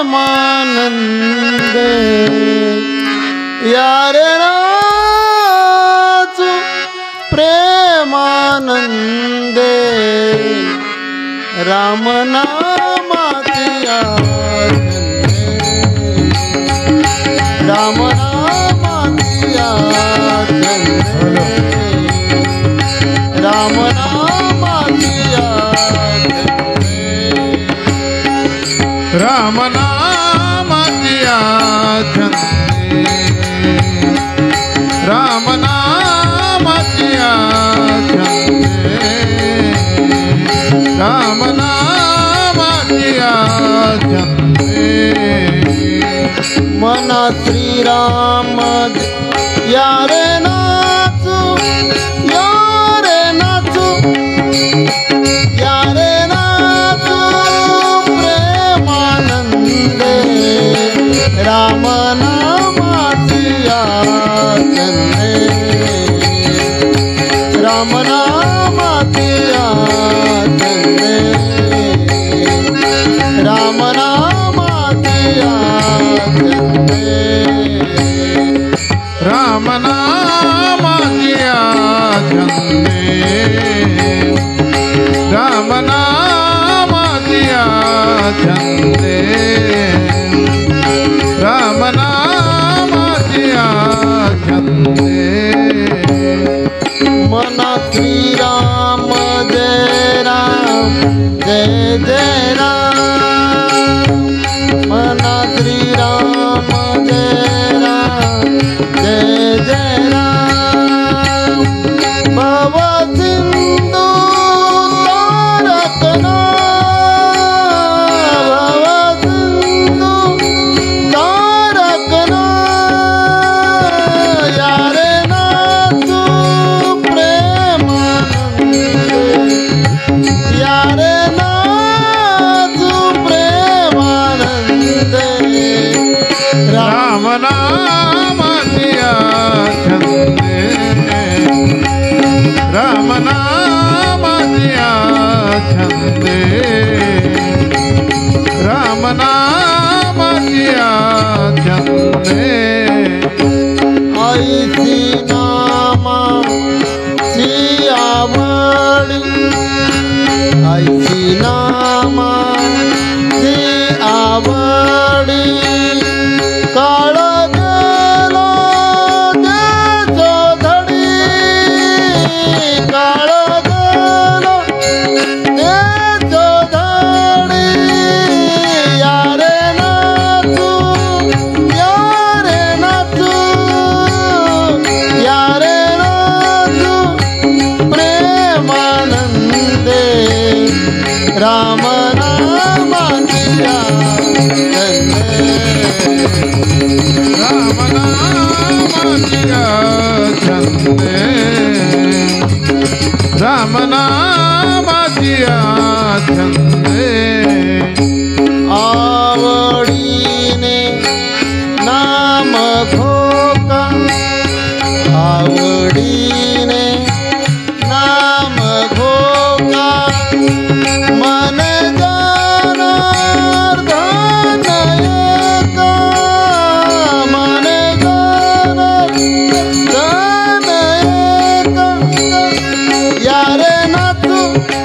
प्रेमानंदे यारे नाचू प्रेमानंदे राम नामाची राम नामाची राम नामाची राम नामाची राम नामाची राम नामाची मना श्रीराम यारे नाचू यारे नाचू यारे नाचू प्रेमानंदे राम नामाची चंदे राम नामाची चंदे राम नामाची चंदे राम नामाची चंदे राम नामाची चंदे राम नामाची चंदे मना श्रीराम जय राम जय जय राम मना श्रीराम जय राम जय जय राम भव सिंधु तारकना भव सिंधु तारकना यारे नाचू प्रेमानंदे यारे नाचू प्रेमानंदे राम नामाची चंदे राम नामाची चंदे राम नामाची चंदे ऐसी नामाची आवडी ऐसी नामाची आवडी काळ गेला देशो धडी काळ गेला देशो धडी यारे नाचू यारे नाचू यारे नाचू प्रेमानंदे राम नामाची राम नामाची चंदे राम नामाची चंदे आवडीने नाम घोका आवडीने नाम घोका मन जनार्दन एका मन जनार्दन एका यारे नाचू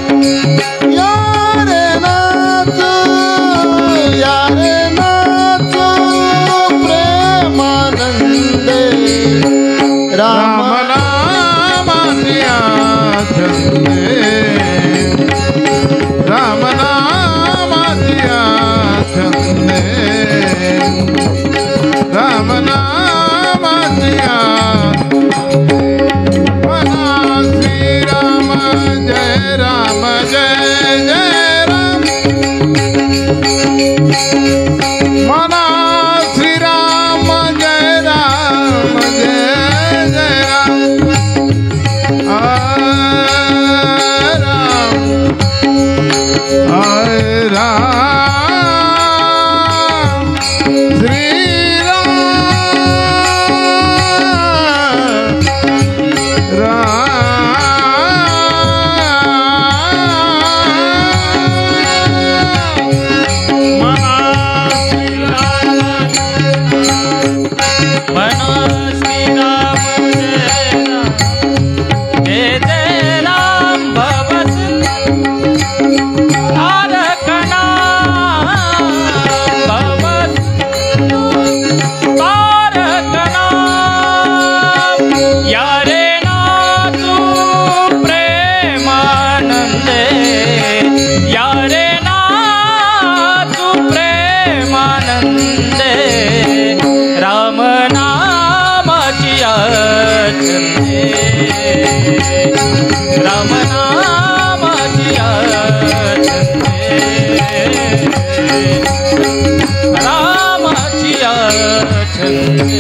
यारे नाचू यारे नाचू प्रेमानंदे राम नामाची चंदे राम नामाची चंदे राम नामाची मना श्रीराम जय राम जय जय राम मना श्रीराम जय राम जय जय राम राम नामाची रामाची छंदे